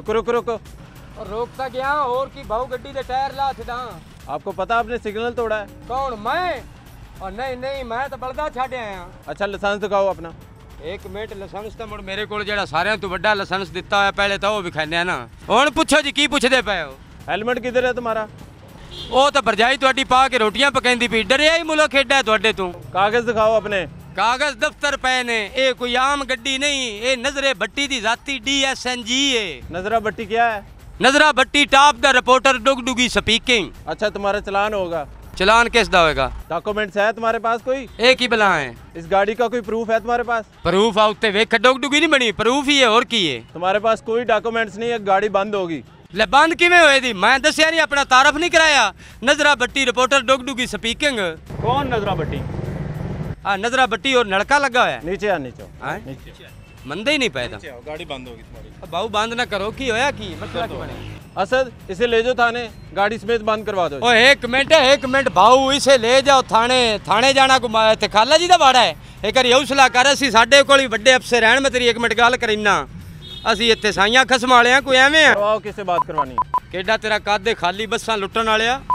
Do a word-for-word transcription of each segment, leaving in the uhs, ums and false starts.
रुको रुको रुको। और रोकता गया और की भाऊ गड्डी दे टायर ला छड़ा। आपको पता आपने सिग्नल तोड़ा है? कौन मैं? और नहीं नहीं मैं तो बलदा छाड़े आया। अच्छा लाइसेंस दिखाओ अपना। एक मिनट लाइसेंस तो मुड़ मेरे को जेड़ा सारे तो बड़ा लाइसेंस दिता है पहले तो वो विखाने ना। हुण पूछो जी की पूछदे पे हो? हेलमेट किधर है तुम्हारा? वो तो भरजाई तुहाडी पा के रोटियां पकांदी पई। डरिया ही मुल्क खेड़ा तुहाडे तू। कागज दिखाओ अपने। कागज दफ्तर पे ने। ये कोई आम गड्डी नहीं, ये नजरे भट्टी दी जाती डी एस एन जी है। नजरा भट्टी क्या है? नजरा Bhatti top the reporter Dugdugi speaking. अच्छा तुम्हारा चलान होगा? चलान किस दा होगा? डॉक्यूमेंट्स है तुम्हारे पास कोई? एक ही बला है। इस गाड़ी का कोई प्रूफ है तुम्हारे पास? प्रूफ आउते वेख डुगडुगी नहीं बनी, प्रूफ ही है और की है। तुम्हारे पास कोई डॉक्यूमेंट्स नहीं है, गाड़ी बंद होगी। ले बंद किवें होए दी? मैं दसिया नहीं, अपना तारफ नहीं कराया। नजरा भट्टी रिपोर्टर डुगडुगी स्पीकिंग। कौन नजरा भट्टी? हाँ नजरा भट्टी और नलका लगा है। नीचे आ नीचे हाँ? मंदे ही नहीं पाया था। गाड़ी बंद होगी तुम्हारी। बाबू बंद ना करो, की होया की मसला की बने? असद इसे ले जाओ थाने, गाड़ी समेत बंद करवा दो। ओ एक मिनट एक मिनट भाऊ, इसे ले जाओ थाने। थाने जाना को ते खाला जी दा वाड़ा है। एक बार हौसला कर, असी साडे कोल बड़े अफसर रहन। मैं तेरी एक मिनट गल करीना, असी इत्थे साइयां खसम वाले आ, कोई एवें आ? करवाओ, किससे बात करवानी? केडा तेरा कद खाली बसां लुटन वाले आ।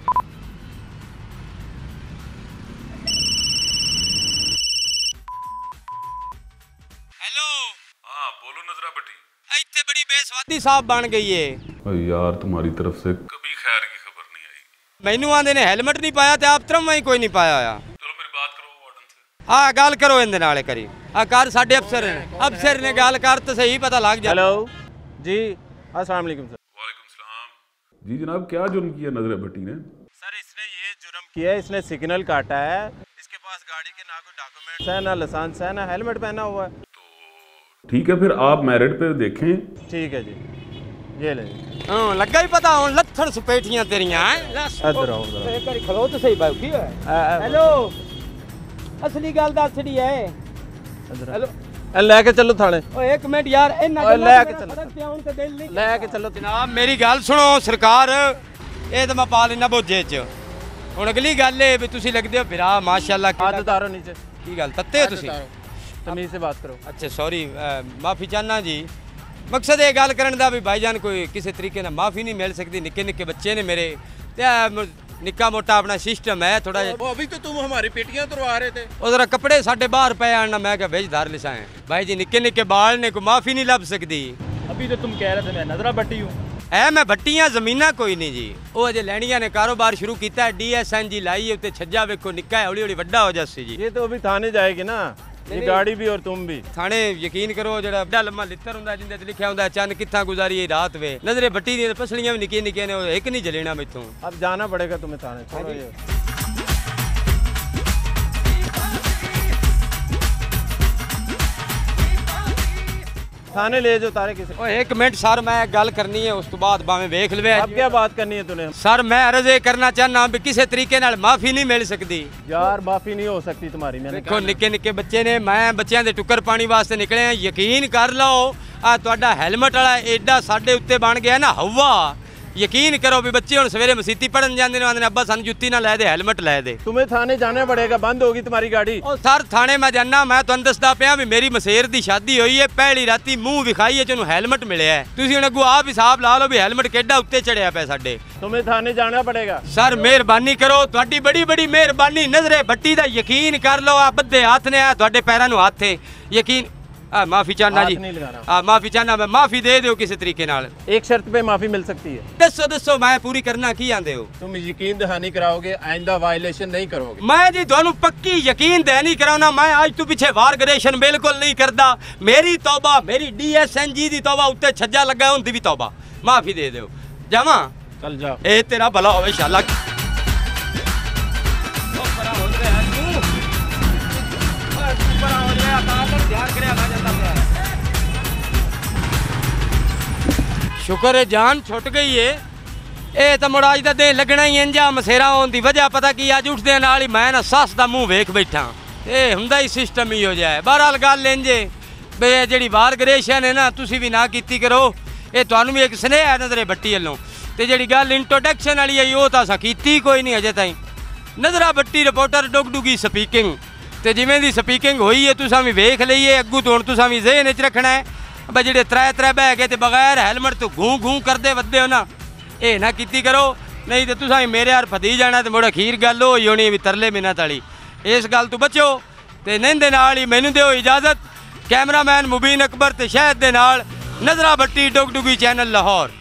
इतने बड़ी बेसवादी साहब बन गई है यार, तुम्हारी तरफ से कभी खैर की खबर नहीं आई। मैनू आंदे ने हेलमेट नहीं पाया, आप तरफ में ही कोई नहीं पाया होया। चलो मेरी बात करो वार्डन से। हाँ गल करो इनदे नाल करी। आ कर साडे अफसर ने, अफसर ने गल कर तो सही पता लग जाए। हेलो जी, अस्सलाम वालेकुम सर। वालेकुम सलाम जी जनाब, क्या जुर्म किया नजरा भट्टी ने? सर इसने ये जुर्म किया है, इसने सिग्नल काटा है। इसके पास गाड़ी के ना कोई डॉक्यूमेंट्स है, ना लाइसेंस है, ना हेलमेट पहना हुआ है। ठीक है फिर आप मेरिट पे देखें। ठीक है जी, ये ले। हां लगा ही पता हुन लत्थड़ सपेटियां तेरियां हैं। इधर आओ इधर। एक बारी खलो तो सही भाई की है। हेलो असली गल दसड़ी है। हेलो लेके चलो थाने। ओ एक मिनट यार, इन्ना लेके चलो, तो दिल नहीं लेके चलो जनाब। मेरी गल सुनो सरकार, ए तो मैं पा लेना बोझे च। हुन अगली गल है भी तुसी लगदे हो फिरा माशाल्लाह। हाथ उतारो नीचे। की गल तत्ते हो तुसी? तमीज से बात करो। अच्छा सॉरी, माफ़ी चाहना जी। मकसद ये गल करने का भी भाईजान कोई किसी तरीके ना माफ़ी नहीं मिल सकती। निक्के निक्के बच्चे ने मेरे, निक्का मोटा अपना सिस्टम है थोड़ा। अभी तो तुम हमारी पेटियां तुरवा रहे थे। वो जरा कपड़े साढ़े बाहर पे आना, मैं क्या भेज धार लिसाएं भाई जी। निक्के निक्के बाल ने कोई माफ़ी नहीं लभ सकती। अभी तो तुम कह रहे थे मैं नजरा भट्टी हूँ। है मैं भट्टियां जमीना कोई नहीं जी। वो अजे लैनिया ने कारोबार शुरू किया है, डी एस एन जी लाई है उत्ते छज्जा वेखो निक्का है, हौली हौली वड्डा हो जासी जी। ये तो अभी थाने जाएगी ना, ये गाड़ी भी और तुम भी। थाने यकीन करो जरा बड़ा लम्मा लित्तर हुंदा जिंदे ते लिखिया हुंदा चंद कित्था गुजारी रात वे। नजरे भट्टी दी पसलियां भी निक्की निक्की ने, एक नहीं जलेना मैथों। अब जाना पड़ेगा तुम्हें थाने। छोड़ो ये। थाने ले जाओ तारे किसे। ओ एक मिनट सर, मैं गल करनी है, उस तो बाद भावें वेख लवे। अब क्या बात करनी है तूने? सर मैं अर्ज ये करना चाहना भी किसी तरीके नाल माफी नहीं मिल सकती। यार माफी नहीं हो सकती तुम्हारी। मैंने देखो निक्के निक्के बच्चे ने, मैं बच्चों के टुकर पानी वास्ते निकले हैं। यकीन कर लो आ तुहाडा हेलमेट वाला एडा साडे उत्ते बन गया ना हवा। यकीन करो भी बच्चे हुण सवेरे मसीती पढ़न जांदे ने, आंदे ने अब्बा सानू जुत्ती ना लै दे, हेलमेट लै दे। तुम्हें थाने जाना पड़ेगा, बंद होगी तुम्हारी गाड़ी। ओ सर थाने मैं जाना, मैं तुहानू दसदा पिया भी मेरी मसेर दी शादी हुई है। पहली राती मुंह विखाई है चनू हेलमेट मिले है। तुसीं हुण अगों आप हिसाब ला लो भी हेलमेट केडा उत्ते चढ़िया पे साडे। तुम्हें थाने जाना पड़ेगा। सर मेहरबानी करो, तुहाडी बड़ी बड़ी मेहरबानी। नजरे भट्टी दा यकीन कर लो, आ बद्दे हाथ ने, आ तुहाडे पैरां नूं हाथ है। यकीन आ माफी चाहना जी, आ माफी चाहना, मैं माफी दे दो किसी तरीके नाल। एक शर्त पे माफी मिल सकती है। दसो दसो मैं पूरी करना की आंदे हो? तुम यकीन दहानी कराओगे, आइंदा वायलेशन नहीं करोगे। मैं जी तुहानू पक्की यकीन दहानी कराना। मैं आज तू पीछे वारगरेशन बिल्कुल नहीं करदा। मेरी तौबा, मेरी डी एस एन जी दी तौबा, उत्ते छज्जा लगा उनदी भी तौबा। माफी दे दो। जावा चल जाओ। ए तेरा भला होवे इंशाल्लाह। शुक्र है जान छुट गई है। ये तो मुड़ अज का दिन लगना ही इंजा मसेरा होने की वजह पता की अज उठदे नाल ही मैं ना सस का मूँह वेख बैठा। ये हुंदा ही सिस्टम ही हो जाए। बहरहाल गल इंजे बे जी वारगरेशन है ना, तुसी भी ना कीती करो। ये तुहानू भी एक स्नेह है नजरे भट्टी वालों। तो जी गल इंट्रोडक्शन वाली है वो तो असां कीती कोई नहीं अजे ताईं। नजरा भट्टी रिपोर्टर डुगडुगी स्पीकिंग। तो जिमें दी स्पीकिंग हुई है तुसां भी वेख लईए, अग्गू तो हुण तुसां भी ज़हन च रखना है। बई जेडे त्रै त्रै बह गए तो बगैर हैलमेट तो घूं घूं करते वधदे हो ना, ये ना की करो, नहीं तो तुसा मेरे यार फती जाना तो मुड़ अखीर गल होई होनी भी तरले मिन्नत वाली। इस गल तो बचो तो नहिंदे नाल ही मैनू दिओ इजाजत। कैमरामैन मुबीन अकबर ते शहद दे नाल नजरा भट्टी, डुगडुगी चैनल लाहौर।